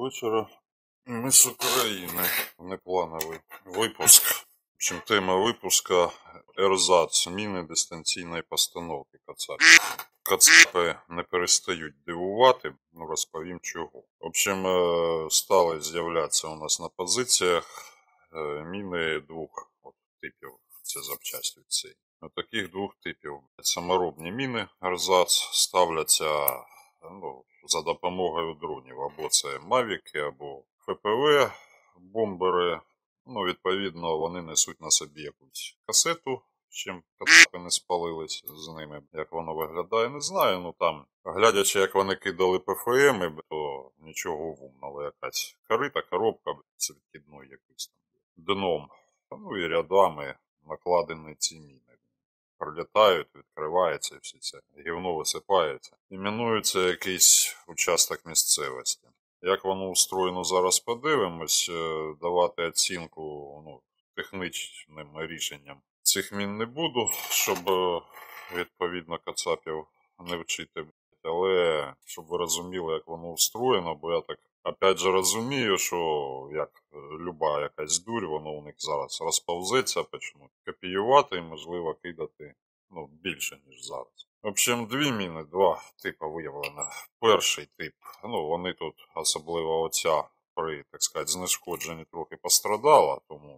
вечора. Ми з України. Неплановий випуск. В общем, тема випуска «Ерзац. Міни дистанційної постановки Кацапів». Кацапи не перестають дивувати, розповім чого. В общем, стали з'являтися у нас на позиціях міни двох типів. Це запчасті цієї. Таких двох типів. Саморобні міни «Ерзац» ставляться за допомогою дронів. Або це мавіки, або ФПВ, бомбери. Відповідно, вони несуть на собі якусь касету, чим кацапи не спалились з ними. Як воно виглядає, не знаю. Там, глядячи, як вони кидали ПФМ, то нічого умного. Якась корита, коробка з відкидною якоюсь там дном. І рядами накладені ці міни. Прилітають, відкриваються і все це. Гівно висипається. Іменується якийсь участок місцевості. Як воно устроєно, зараз подивимось. Давати оцінку технічним рішенням цих мін не буду, щоб відповідно кацапів не вчити. Але щоб ви розуміли, як воно устроєно, бо я так опять же розумію, що як люба якась дурь, воно у них зараз розповзеться, почнуть копіювати і можливо кидати більше, ніж зараз. В общем, дві міни, два типи виявлено. Перший тип, вони тут, особливо оця при, так сказати, знешкодженні трохи пострадала, тому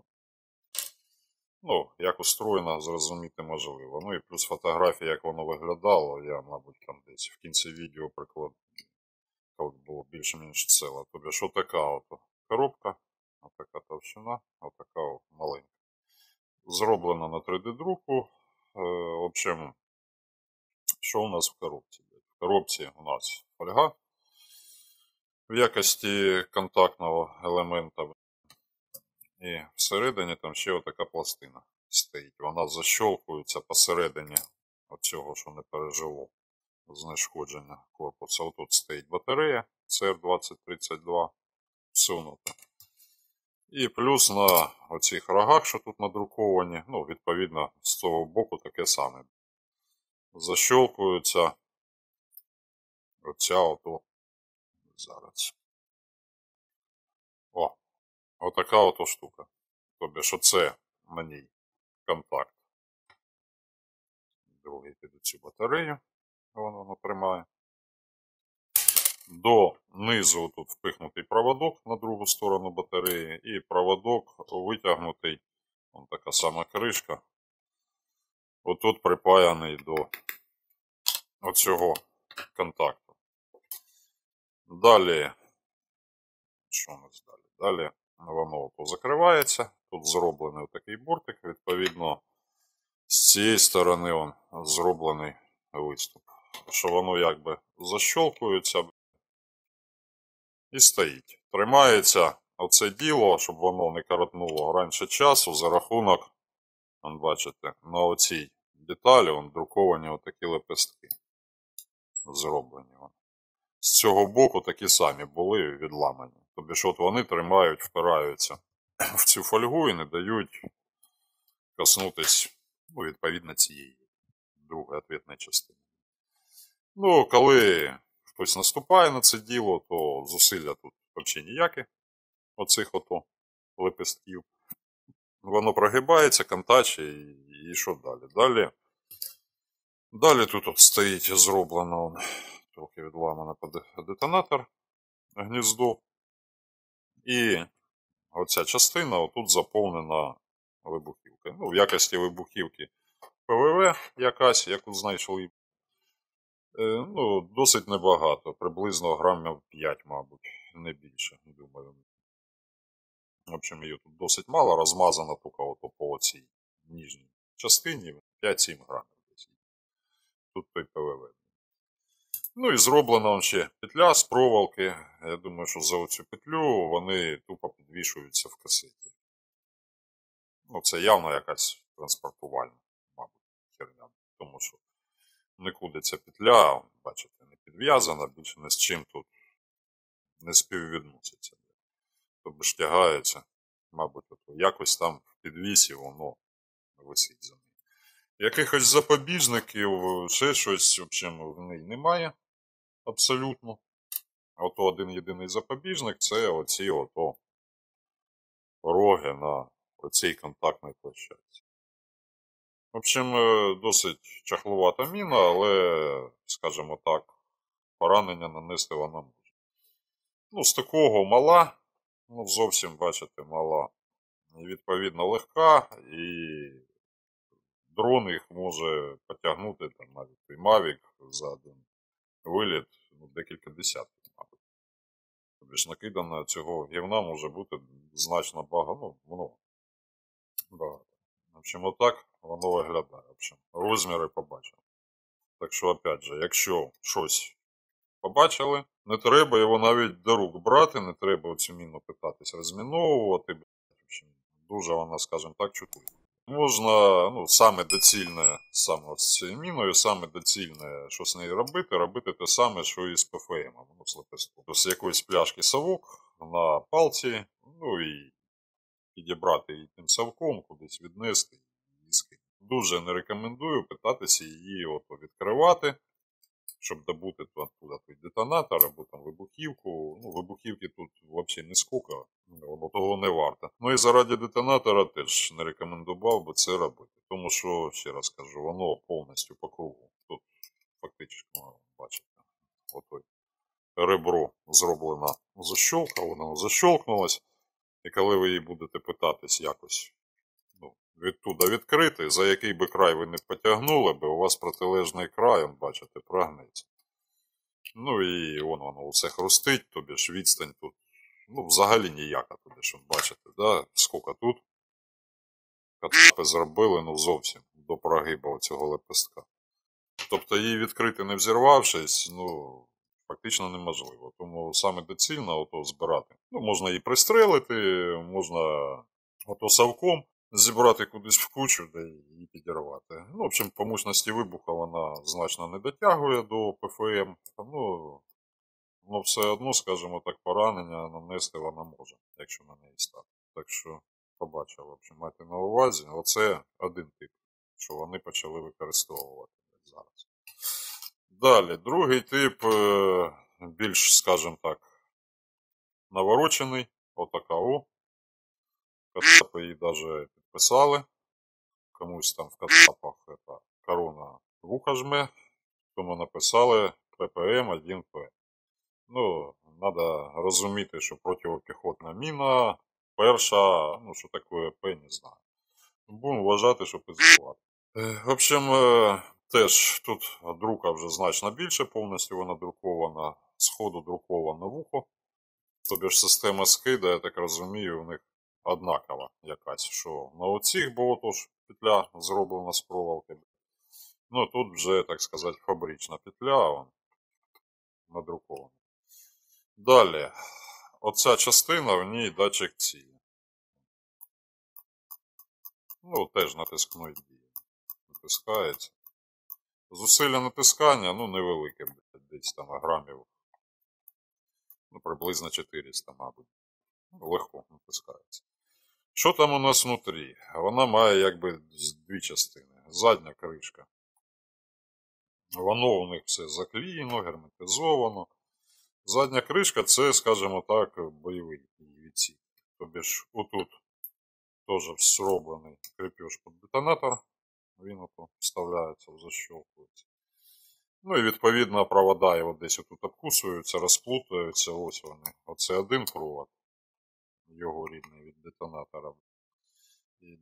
як устроєно, зрозуміти можливо. І плюс фотографія, як воно виглядало, я, мабуть, там десь в кінці відео прикладу, коли було більш-менш ціле. Тобто, що така коробка, отака товщина, отака маленька. Зроблена на 3D-друку. В общем, що у нас в коробці? В коробці у нас фольга в якості контактного елемента. І всередині там ще отака пластина стоїть. Вона защолкується посередині цього, що не пережило знешкодження корпуса. Отут стоїть батарея CR2032 всунута. І плюс на оцих рогах, що тут надруковані, відповідно, з цього боку таке саме. Защолкується оця зараз. Отака штука. Тобто, що це на ній контакт. Другий під цю батарею. Воно тримає. До низу тут впихнутий проводок на другу сторону батареї. І проводок витягнутий. Така сама кришка. Отут припаяний до оцього контакту. Далі. Що у нас далі? Далі воно закривається. Тут зроблений такий бортик. Відповідно, з цієї сторони зроблений виступ. Що воно якби защолкується і стоїть. Тримається оце діло, щоб воно не коротнуло раніше часу за рахунок, бачите, на оцій деталі друковані отакі лепестки. Зроблені. З цього боку такі самі були відламані. Тобто, що вони тримають, впираються в цю фольгу і не дають коснутись, відповідно, цієї другої відповідної частини. Коли хтось наступає на це діло, то зусилля тут взагалі ніякі, оцих лепестків. Воно прогибається, контаче і що далі? Далі тут стоїть зроблено, трохи відламано під детонатор, гніздо. І оця частина тут заповнена вибухівкою. В якості вибухівки ПВВ якась, яку знайшли. Досить небагато. Приблизно грамів 5, мабуть, не більше, думаю. В общем, її тут досить мало, розмазана тільки по цій нижній частині 5-7 грамів. Тут той ПВВ. І зроблена ще петля з проволоки. Я думаю, що за оцю петлю вони тупо підвішуються в касеті. Це явно якась транспортувальна, мабуть, херня. Тому що нікуди ця петля, бачите, не підв'язана, більше ні з чим тут не співвідноситься. Тобто ж тягається, мабуть, якось там в підвісі воно висить за ним. Якихось запобіжників, ще щось, в общем, в неї немає. Абсолютно. ото один єдиний запобіжник, це оці ото роги на оцій контактній площадці. В общем, досить чахлувата міна, але, скажімо так, поранення нанести вона може. Ну, з такого мала, ну, зовсім, бачите, мала. І, відповідно, легка, і дрон їх може потягнути, там, навіть і Mavic за один виліт, ну, декілька десятків, мабуть. Тобто ж накидано цього гівна може бути значно багато, ну, много. Багато. В общем, отак воно виглядає. В общем, розміри побачимо. Так що, опять же, якщо щось побачили, не треба його навіть до рук брати, не треба оцю міну питатись розміновувати. В общем, дуже вона, скажімо так, чутливо. Можна, ну, саме доцільне, саме з цією міною, саме доцільне, що з нею робити те саме, що і з ПФМ, ну, з лепестком. Тобто з якоїсь пляшки совок на палці, ну і підібрати її тим совком, кудись віднести і скинути. Дуже не рекомендую питатися її ото відкривати, щоб добути оттуда той детонатор або там вибухівку. Ну, вибухівки тут взагалі не скука, воно того не варто. Ну і заради детонатора теж не рекомендував би це робити. Тому що, ще раз кажу, воно повністю по кругу. Тут фактично, бачите, отой ребро зроблено защолка, воно защолкнулось. І коли ви її будете питатись якось, ну, відтуда відкрити, за який би край ви не потягнули, би у вас протилежний край, бачите, прогнеться. Ну і воно усе хрустить, тобі ж відстань тут, ну, взагалі ніяка, тобі ж, бачите, да, скільки тут кацапи зробили, ну, зовсім до прогиба цього лепестка. Тобто її відкрити не взірвавшись, ну, фактично неможливо. Тому саме доцільно ото збирати. Ну, можна її пристрелити, можна ото совком зібрати кудись в кучу, де її підірвати. Ну, в общем, по мощності вибуху вона значно не дотягує до ПФМ. Ну, все одно, скажімо так, поранення нанести вона може, якщо на неї стати. Так що, побачив, в общем, майте на увазі. Оце один тип, що вони почали використовувати зараз. Далі, другий тип, більш, скажімо так, наворочений. Отака о. Кацапи її навіть підписали. Комусь там в кацапах корона вуха жме. Тому написали ППМ-1П. Ну, треба розуміти, що протипіхотна міна, перша, ну, що таке П, не знаю. Будемо вважати, що пиздувати. В общем, теж тут друка вже значно більше, повністю вона друкована, сходу друкована вухо. Тобі ж система скида, я так розумію, у них однакова якась, що на оцих було тож петля зроблена з проволоки. Ну, тут вже, так сказати, фабрична петля, вон, надрукована. Далі, оця частина, в ній датчик цілі. Ну, теж натискної дії. Натискається. Зусилля натискання, ну, невелике, десь там грамів, ну, приблизно 400, мабуть. Легко натискається. Що там у нас внутрі? Вона має якби дві частини. Задня кришка. Воно у них все заклеєно, герметизовано. Задня кришка це, скажімо так, бойовий відсік. Тобі ж отут теж зроблений крепеж під детонатор. Він ото вставляється, защелкується. Ну і відповідно провода його десь тут обкусуються, розплутаються. Ось вони. Оце один провод. Його рідний від детонатора. І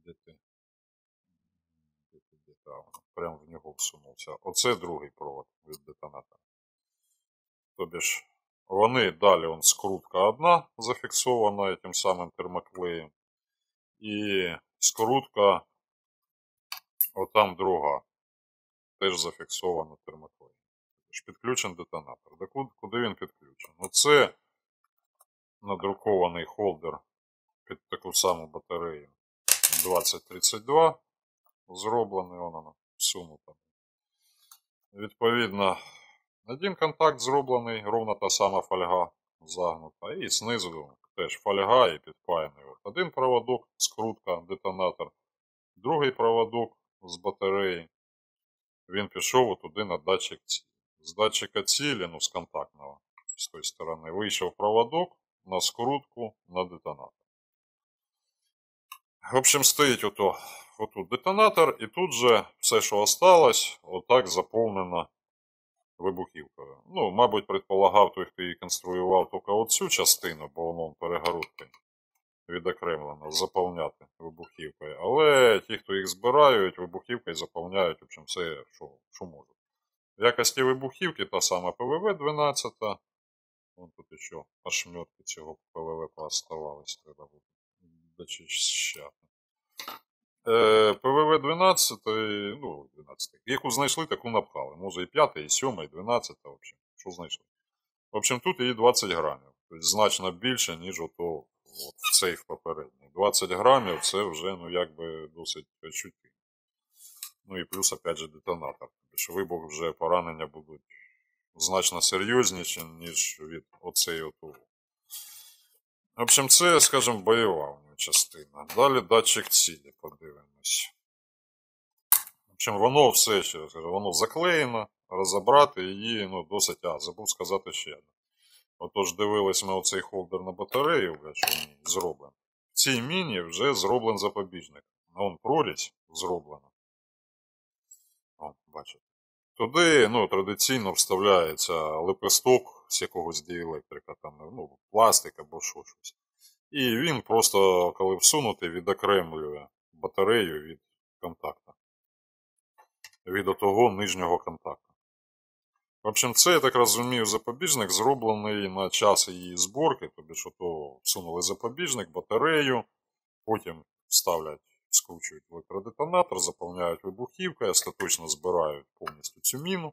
прямо в нього всунувся. Оце другий провод від детонатора. Тобі ж вони далі, он скрутка одна зафіксована тим самим термоклеєм. І скрутка отам друга. Теж зафіксована термоклеєм. Підключений детонатор. Так куди він підключений? Оце надрукований холдер під таку саму батарею 2032. Зроблений, вона всунута. Відповідно, один контакт зроблений, ровно та сама фольга загнута. І знизу теж фольга і підпаяний. Один проводок, скрутка, детонатор. Другий проводок з батареї. Він пішов туди на датчик цілі. З датчика цілі, ну з контактного, з тої сторони. Вийшов проводок на скрутку на детонатор. В общем, стоїть отут детонатор, і тут же все, що осталось, отак заповнено вибухівкою. Ну, мабуть, предполагав той, хто її конструював, тільки оцю частину, бо воно перегородкою відокремлено, заповняти вибухівкою. Але ті, хто їх збирають, вибухівкою заповняють, в общем, все, що можуть. В якості вибухівки та сама ПВВ-12. Вон тут ще ошметки цього ПВВ пооставались, треба буде дочищати. ПВВ-12, ну, 12. Яку знайшли, таку напхали. Може і 5, і 7, і 12, в общем, що знайшли. В общем, тут її 20 грамів. Тобто значно більше, ніж ото в сейф попередній. 20 грамів це вже, ну, якби досить чути. Ну і плюс, опять же, детонатор. Тобто вибух вже поранення будуть значно серйозніші, ніж від оцеї отого. В общем, це, скажімо, бойова частина. Далі датчик цілі, подивимось. В общем, воно все ще, воно заклеєно, розібрати її, ну, досить, забув сказати ще одне. Отож, дивились ми оцей холдер на батарею, що в ній зроблено. В цій міні вже зроблений запобіжник. Вон прорізь зроблена. О, бачите. Туди, ну, традиційно вставляється лепесток з якогось діелектрика, там, ну, пластик або щось. І він просто, коли всунутий, відокремлює батарею від контакту. Від отого нижнього контакту. В общем, це, я так розумію, запобіжник зроблений на час її зборки, тобі що то всунули запобіжник, батарею, потім ставлять, скручують електродетонатор, заповняють вибухівкою, остаточно збирають повністю цю міну.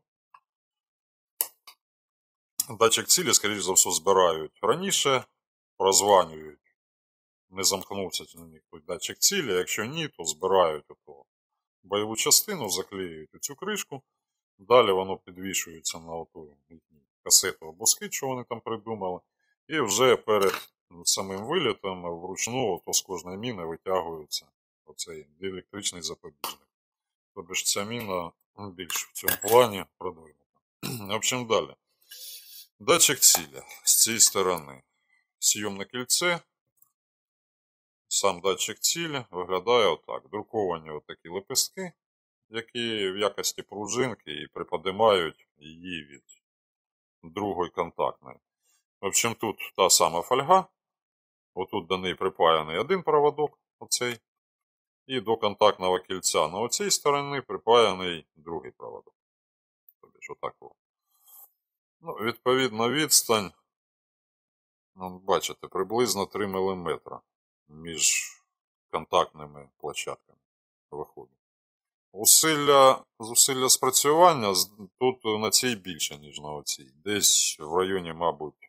Датчик цілі, скоріш за все, збирають раніше, прозванюють, не замкнувся датчик цілі, якщо ні, то збирають бойову частину, заклеюють цю кришку. Далі воно підвішується на оту касету або скид, що вони там придумали. І вже перед самим вилітом вручну з кожної міни витягується оцей електричний запобіжник. Тобто ж ця міна більш в цьому плані продвинута. В общем, далі. Датчик цілі з цієї сторони. Сйомне кільце. Сам датчик цілі виглядає отак. Друковані отакі лепестки, які в якості пружинки і приподимають її від другої контактної. В общем, тут та сама фольга. Отут до неї припаяний один проводок, оцей. І до контактного кільця на оцій стороні припаяний другий проводок. Тобто, що так. Ну, відповідно, відстань, бачите, приблизно 3 мм між контактними площадками виходить. Зусилля спрацювання тут на цій більше, ніж на оцій. Десь в районі, мабуть,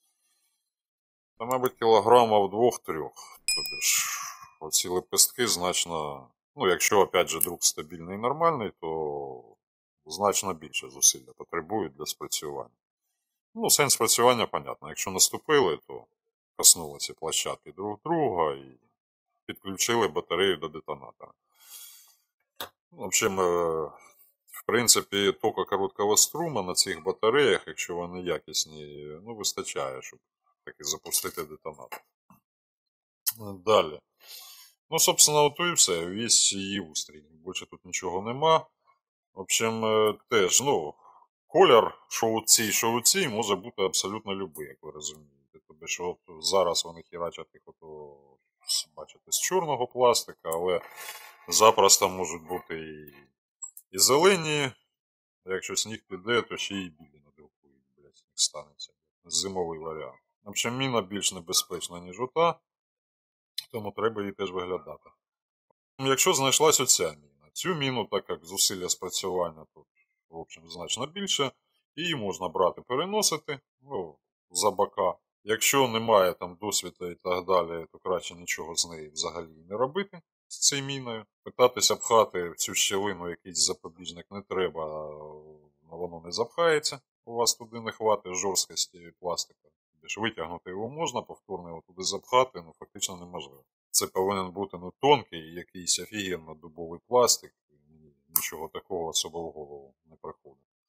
кілограмів 2-3. Тобто ж, оці лепестки значно, ну, якщо, опять же, друк стабільний і нормальний, то значно більше зусилля потребують для спрацювання. Ну, сенс спрацювання, понятно. Якщо наступили, то коснулися площадки друг друга і підключили батарею до детонатора. В общем, в принципі, тока короткого струма на цих батареях, якщо вони якісні, ну, вистачає, щоб таки запустити детонатор. Далі. Ну, собственно, ото і все. Весь її устрій. Більше тут нічого нема. В общем, теж, ну, колір, що у цій, може бути абсолютно любий, як ви розумієте. Тобто, що от зараз вони хірачать їх, бачите, з чорного пластика, але запросто можуть бути і зелені. Якщо сніг піде, то ще й білі надрукують, блядь, сніг станеться. Зимовий варіант. В общем, міна більш небезпечна, ніж ота, тому треба її теж виглядати. Якщо знайшлась оця міна, цю міну, так як зусилля спрацювання тут, в общем, значно більше, її можна брати, переносити, ну, за бока. Якщо немає там досвіду і так далі, то краще нічого з нею взагалі не робити, з цією міною. Питатися пхати в цю щілину якийсь запобіжник не треба, воно не запхається, у вас туди не хватить жорсткості пластика. Витягнути його можна, повторно його туди запхати, ну фактично неможливо. Це повинен бути, ну, тонкий, якийсь офігенно дубовий пластик, нічого такого особо в голову не приходить.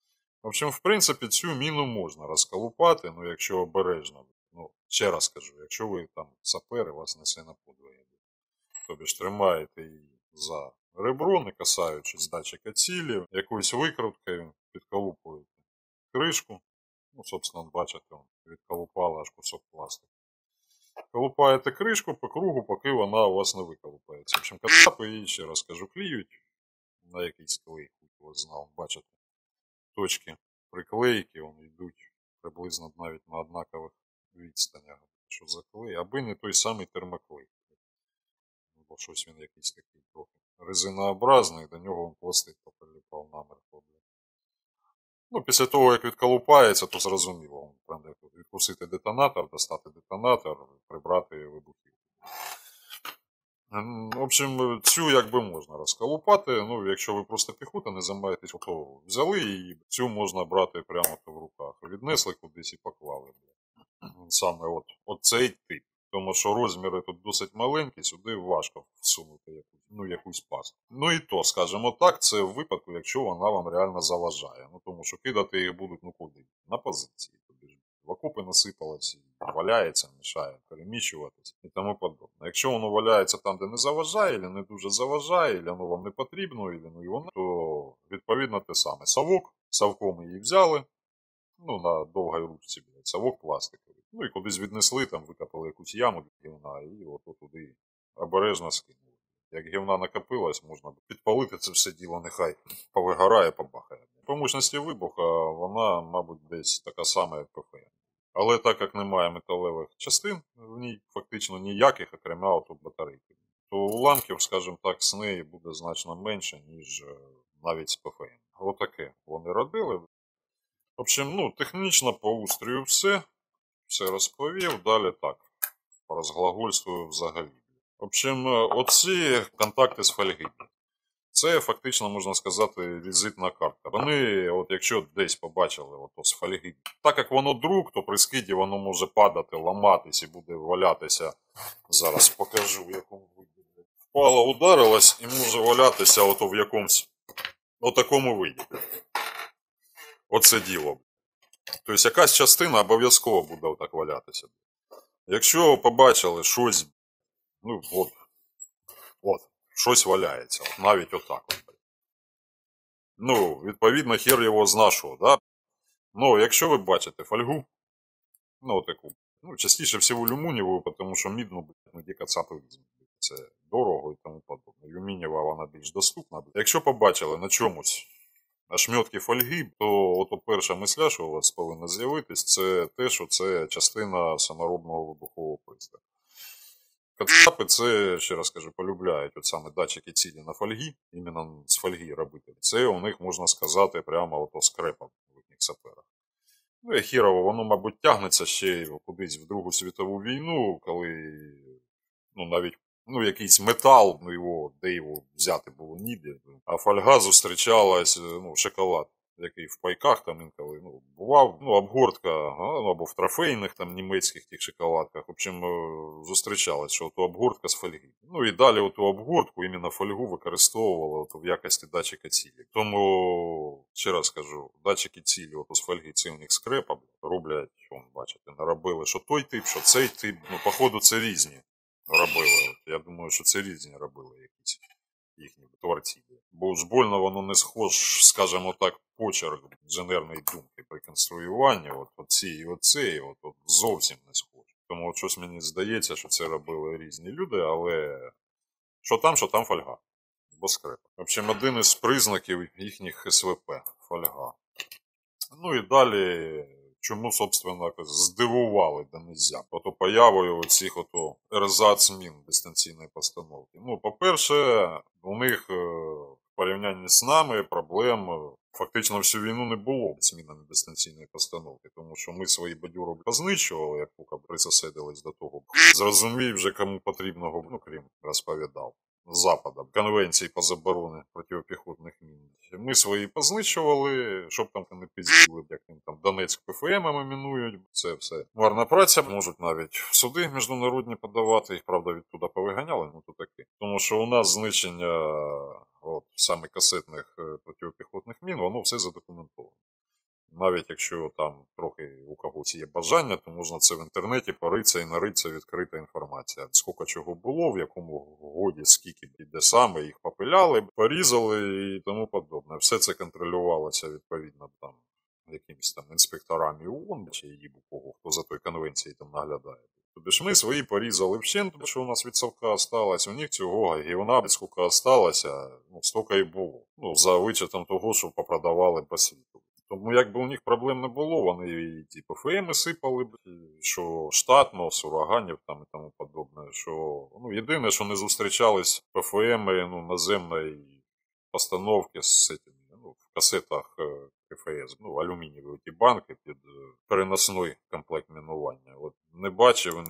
В общем, в принципі, цю міну можна розколупати, ну якщо обережно. Ну, ще раз кажу, якщо ви там сапери, вас несе на подвиги. Тобі ж тримаєте її за ребро, не касаючись датчика цілі, якоюсь викруткою підколупуєте кришку. Ну, собственно, бачите, відколупала аж кусок пластику. Колупаєте кришку по кругу, поки вона у вас не виколупається. В общем, кацапи її, ще раз кажу, кліють на якийсь клей, хто знав, бачите. Точки приклейки, вони йдуть приблизно навіть на однакових відстанях. Що за клей, аби не той самий термоклей. Бо щось він якийсь такий трохи резинообразний, до нього пластик поприліпав намертво. Ну, після того, як відколупається, то зрозуміло. Там відкусити детонатор, достати детонатор, прибрати вибухівку. В общем, цю якби можна розколупати. Ну, якщо ви просто піхота, не займаєтесь, то взяли і цю можна брати прямо в руках. Віднесли кудись і поклали. Саме от цей тип. Тому що розміри тут досить маленькі, сюди важко всунути якусь пасту. Ну і то, скажімо так, це в випадку, якщо вона вам реально заважає. Ну тому що кидати їх будуть куди? На позиції. Тобі в окопи насипалось, валяється, мішає переміщуватись і тому подобне. Якщо воно валяється там, де не заважає, або не дуже заважає, або воно вам не потрібно, або і воно, то відповідно те саме. Совком її взяли, ну на довгій ручці, совок пластиковий. Ну і кудись віднесли, там викопали якусь яму для гівна і от туди обережно скинули. Як гівна накопилось, можна підпалити це все діло, нехай повигорає, побахає. По мощності вибуха вона, мабуть, десь така сама, як ПФМ. Але так як немає металевих частин, в ній фактично ніяких, окрім батарейки, то уламків, скажімо так, з неї буде значно менше, ніж навіть з ПФМ. Отаке вони родили. В общем, ну, технічно по устрою все розповів, далі так, порозглагольствую взагалі. В общем, оці контакти з фольги. Це фактично, можна сказати, візитна картка. Вони, от якщо десь побачили ото з фольги, так як воно друк, то при скиді воно може падати, ламатись і буде валятися. Зараз покажу, в якому виді. Впало, ударилось і може валятися ото в якомусь отакому виді. Оце діло. Тобто якась частина обов'язково буде отак валятися. Якщо побачили щось, ну от, щось валяється, навіть отак. Ну, відповідно, хер його з нашого, да? Ну, якщо ви бачите фольгу, ну, таку, ну, частіше всього алюмінієву, тому що мідну, ну, де кацапи візьмуть. Це дорого і тому подобне. Алюмінієва, вона більш доступна. Якщо побачили на чомусь ошметки фольги, то от перша мисля, що у вас повинна з'явитись, це те, що це частина саморобного вибухового пристрою. Кацапи це, ще раз кажу, полюбляють от саме датчики цілі на фольгі, іменно з фольги робити. Це у них, можна сказати, прямо ото скрепа в їхніх саперах. Ну і хірово, воно, мабуть, тягнеться ще кудись в Другу світову війну, коли, ну, навіть, ну, якийсь метал, ну, де його взяти було ніде, а фольга зустрічалась, ну, шоколад, який в пайках там інколи, ну, бував, ну, обгортка, ну, або в трофейних там німецьких тих шоколадках, в общем, зустрічалась, що ото обгортка з фольги. Ну, і далі оту обгортку, іменно фольгу використовували в якості датчика цілі. Тому, ще раз кажу, датчики цілі ото з фольги, це у них скрепа, роблять, бачите, наробили, що той тип, що цей тип, ну, походу, це різні робили. Я думаю, що це різні робили якісь їхні творці. Бо ж больно воно не схож, скажімо так, почерк інженерної думки при конструюванні. От оці і оцей, от зовсім не схож. Тому от щось мені здається, що це робили різні люди, але що там фольга. Бо скрепа. В общем, один із признаків їхніх СВП – фольга. Ну і далі, чому, собственно, здивували до нельзя. Ото появою оцих ото ерзац-мін дистанційної постановки. Ну, по-перше, у них в порівнянні з нами проблем фактично всю війну не було з мінами дистанційної постановки, тому що ми свої бадюри познищували, як поки присоседились до того. Зрозумів вже, кому потрібного, ну, крім розповідав. Западом, конвенції по забороні протипіхотних мін. Ми свої познищували, щоб там не пізділи, як там Донецьк ПФМ мінують, це все. Марна праця, можуть навіть в суди міжнародні подавати, їх, правда, відтуда повиганяли, ну то таке. Тому що у нас знищення от, саме касетних протипіхотних мін, воно все задокументовано. Навіть якщо там трохи у когось є бажання, то можна це в інтернеті поритися і наритися відкрита інформація. Скільки чого було, в якому годі, скільки і де саме їх попиляли, порізали і тому подобне. Все це контролювалося відповідно там якимись там інспекторами ООН чи їбу кого, хто за той конвенції там наглядає. Тобто ж ми свої порізали вщент, що у нас від совка осталось, у них цього гівна, скільки осталося, стільки і було. За вичетом того, що попродавали по світу. Тому якби у них проблем не було, вони і ті ПФМи сипали, що штатно, з ураганів там і тому подобне. Що, єдине, що не зустрічались ПФМи наземної постановки з цими, в касетах КФС, алюмінієві ті банки під переносний комплект мінування. От не бачив,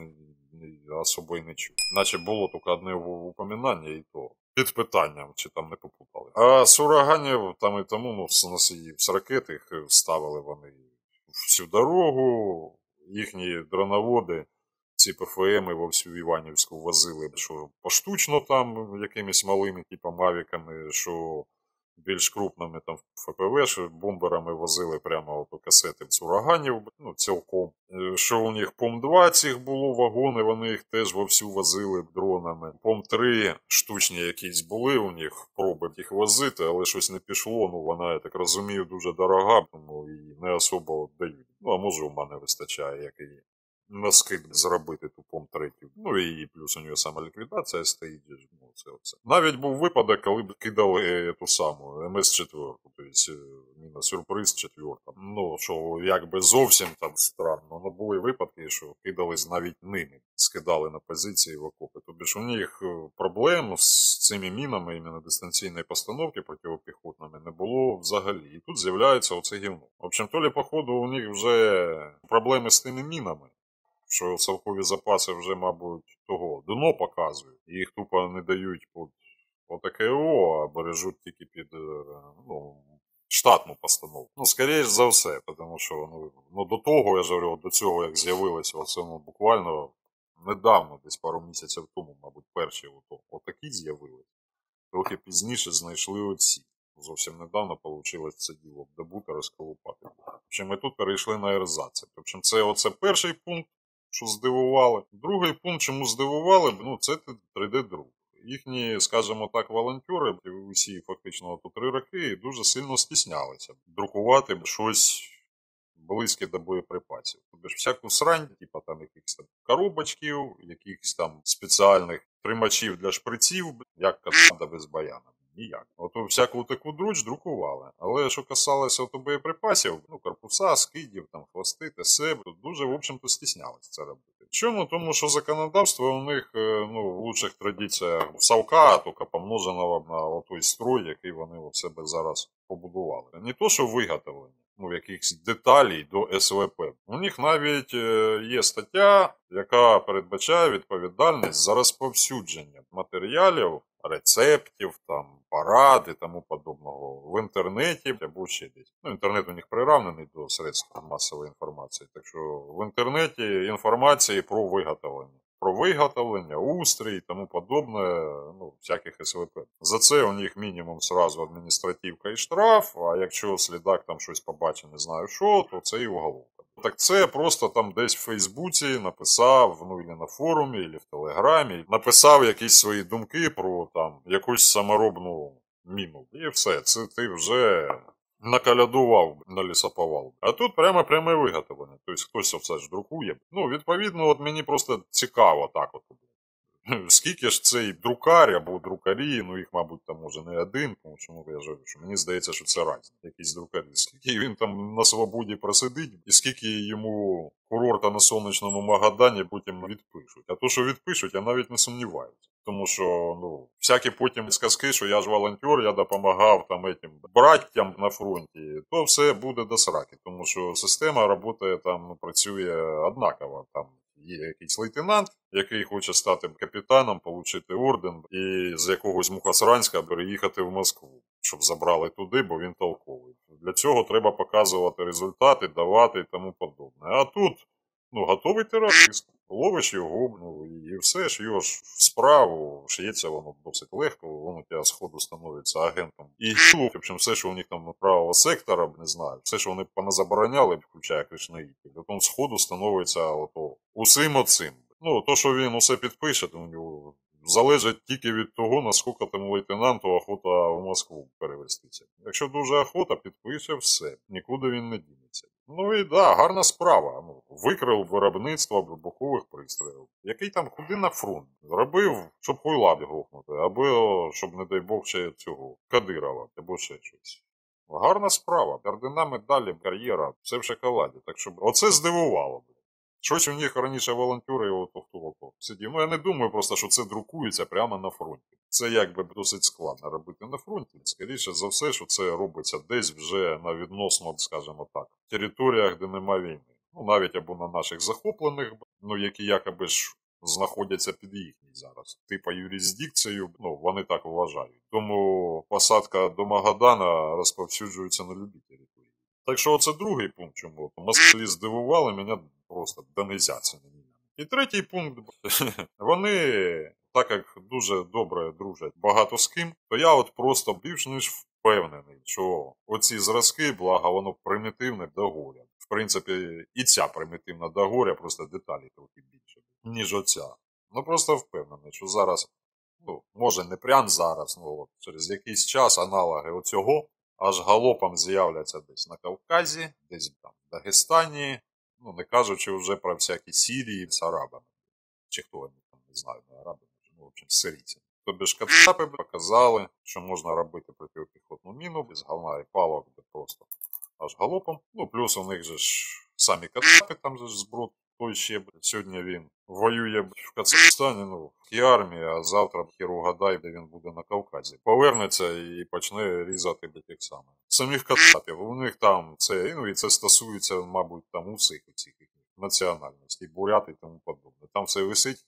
особо й не чув. Наче було тільки одне упоминання і то. Під питанням, чи там не попутали. А з ураганів там і тому, з ракет їх вставили вони всю дорогу, їхні дроноводи, ці ПФМи во всю Іванівську возили, що поштучно там якимись малими, типу мавіками, що більш крупними там ФПВ, що бомберами возили прямо от касети з ураганів, цілком. Що у них ПОМ-2 цих було вагони, вони їх теж вовсю возили дронами. ПОМ-3 штучні якісь були у них, проби їх возити, але щось не пішло, вона, я так розумію, дуже дорога, тому і не особо дають. А може у мене вистачає, як і на скид зробити ту ПОМ-3. І плюс у нього сама ліквідація стоїть. Це. Навіть був випадок, коли б кидали ту саму МС-4, тобто міна-сюрприз 4. Що якби зовсім там странно, були випадки, що кидались навіть ними, скидали на позиції в окопи. Тобто ж у них проблем з цими мінами іменно дистанційної постановки протипіхотними не було взагалі. І тут з'являється оце гівно. В общем, то ли, походу, у них вже проблеми з тими мінами, що совкові запаси вже, мабуть, того дно показують, і їх тупо не дають по ТКО, а бережуть тільки під штатну постановку. Скоріше за все, тому що до того, я ж говорю, до цього, як з'явилося оце, буквально недавно, десь пару місяців тому, мабуть, перші отакі з'явилися. Трохи пізніше знайшли оці. Зовсім недавно вийшло це діло добути, розколупати. Ми тут перейшли на ерзаці. Тобто це оце перший пункт, що здивували. Другий пункт, чому здивували, це 3D-друк. Їхні, скажімо так, волонтери, усі фактично тут 3 роки, дуже сильно стіснялися друкувати щось близьке до боєприпасів. Тобто всяку срань, типу там якихось там коробочків, якихось там спеціальних тримачів для шприців, як команда без баяна. Ніяк. Всяку таку друч друкували. Але що касалося боєприпасів, корпуса, скидів, там, хвости, ТСЕ, дуже, в общем-то, стіснялися це робити. Чому? Тому що законодавство у них в лучших традиціях совка, тільки помноженого на той строй, який вони у себе зараз побудували. Не то, що виготовлення, якихось деталей до СВП. У них навіть є стаття, яка передбачає відповідальність за розповсюдження матеріалів, рецептів, там, парад і тому подобного в інтернеті або ще десь. Інтернет у них приравнений до средств масової інформації, так що в інтернеті інформації про виготовлення. Про виготовлення, устрій і тому подобне, всяких СВП. За це у них мінімум сразу адміністративка і штраф, а якщо слідак там щось побачить, не знаю що, то це і уголовка. Так це просто там десь в Фейсбуці написав, або на форумі, або в Телеграмі, написав якісь свої думки про там якусь саморобну міну. І все, це ти вже накалядував, налісоповав. А тут пряме виготовлення. Тобто хтось все ж друкує. Відповідно, мені просто цікаво так от. Скільки ж цей друкар або друкарі, їх, мабуть, там може не один, тому що я ж говорю, що мені здається, що це різні якісь друкарі. Скільки він там на свободі просидить, і скільки йому курорта на сонячному Магадані потім відпишуть. А то, що відпишуть, я навіть не сумніваюся. Тому що, всякі потім сказки, що я ж волонтер, я допомагав там этим браттям на фронті, то все буде до сраки. Тому що система працює там, працює однаково. Там є якийсь лейтенант, який хоче стати капітаном, отримати орден і з якогось Мухосранська переїхати в Москву, щоб забрали туди, бо він толковий. Для цього треба показувати результати, давати і тому подобне. А тут Ну, готовий терорист. Ловиш його, ну, і все ж його ж в справу, шиється воно досить легко, воно у тебе сходу становиться агентом. І в общем, все, що у них там правого сектора, не знаю, все, що вони поназабороняли, включає кришнаїтів, потім сходу становиться ото усім оцим. Ну, то, що він усе підпише, то у нього залежить тільки від того, наскільки тому лейтенанту охота в Москву перевестися. Якщо дуже охота, підпише все, нікуди він не дінеться. Ну і да, гарна справа. Ну, викрив виробництво вибухових пристроїв. Який там куди на фронт? Робив, щоб хуйлабі грохнути, або щоб, не дай Бог, ще цього Кадирова, або ще щось. Гарна справа. Ордена, медалі, кар'єра, все в шоколаді. Так що оце здивувало. Щось у них раніше волонтери ото сидів. Ну я не думаю просто, що це друкується прямо на фронті. Це якби досить складно робити на фронті. Скоріше за все, що це робиться десь вже на відносно, скажімо так, територіях, де нема війни. Ну навіть або на наших захоплених, ну які якоби ж знаходяться під їхній зараз. Типа юрисдикцією, ну вони так вважають. Тому посадка до Магадана розповсюджується на любі території. Так що оце другий пункт, чому москалі здивували мене просто до нельзя цими мінами. І третій пункт, вони, так як дуже добре дружать багато з ким, то я от просто більш ніж впевнений, що оці зразки, благо воно примітивне до горя. В принципі, і ця примітивна до горя, просто деталі трохи більше, ніж оця. Ну просто впевнений, що зараз, ну, може не прямо зараз, ну от через якийсь час аналоги оцього аж галопом з'являться десь на Кавказі, десь там в Дагестані, ну не кажучи вже про всякі Сирії з арабами. Чи хто вони там, не знаю, не араби, ну, в общем, сирійцями. Тобі ж кацапи показали, що можна робити протипіхотну міну без говна і палок, де просто аж галопом. Ну, плюс у них же ж самі кацапи, там же ж зброд той ще. Сьогодні він воює в Казахстані, ну, в армії, а завтра хер угадай, де він буде на Кавказі. Повернеться і почне різати тих самих. Самих кацапів, у них там це, ну і це стосується, мабуть, там усіх цих національностей, бурят і тому подобне. Там все висить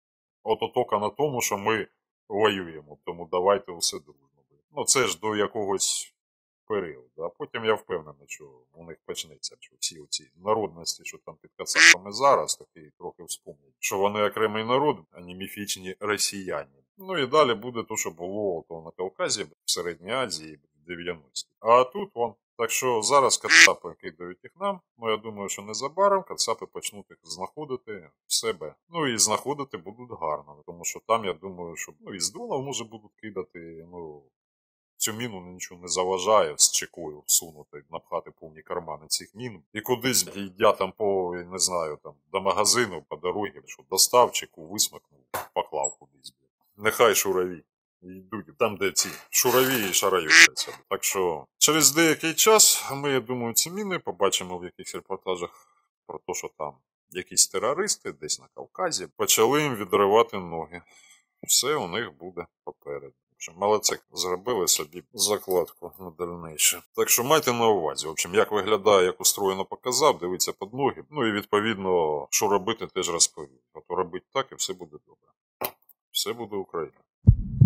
ототока на тому, що ми воюємо, тому давайте все дружно. Ну це ж до якогось періоду. А потім я впевнений, що у них почнеться, що всі оці народності, що там під кацапами зараз, такі трохи вспомнять, що вони окремий народ, а не міфічні росіяни. Ну і далі буде то, що було то на Кавказі, в Середній Азії, в 90-ті. А тут вон. Так що зараз кацапи кидають їх нам, ну я думаю, що незабаром кацапи почнуть їх знаходити в себе. Ну і знаходити будуть гарно, тому що там, я думаю, що ну, із дронів може будуть кидати, ну, цю міну нічого не заважає з чекою всунути, напхати повні кармани цих мін. І кудись йдя там по, не знаю, там до магазину, по дорозі, що достав чеку, висмикнув, поклав кудись. Нехай шураві. Йдуть там, де ці шураві і шараються. Так що через деякий час ми, я думаю, ці міни побачимо в якихось репортажах про те, що там якісь терористи десь на Кавказі почали їм відривати ноги. Все у них буде попереду. Молодці, зробили собі закладку на дальніше. Так що майте на увазі, в общем, як виглядає, як устроєно показав, дивіться під ноги. Ну і відповідно, що робити, теж розповів. А то робити так і все буде добре. Все буде Україна.